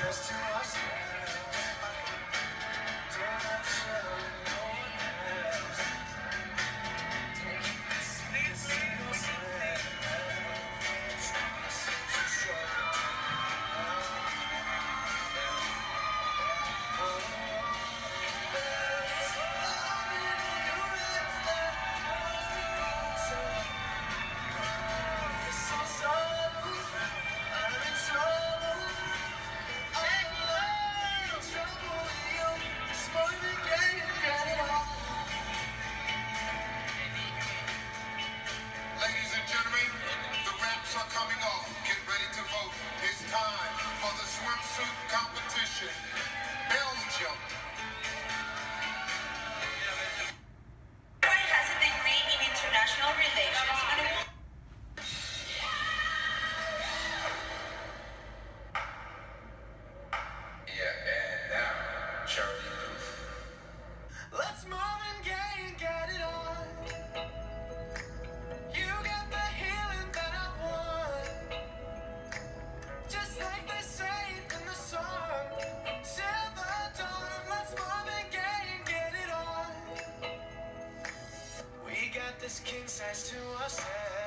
says to us, do not show no one else. This single slave, coming off. Get ready to vote. It's time for the swimsuit competition. Belgium. Everybody has a degree in international relations and And now, Charlie Booth. let's Marvin Gaye and get it on. You got the healing that I want. Just like they say in the song. Till the dawn, let's Marvin Gaye and get it on. We got this king size to ourselves.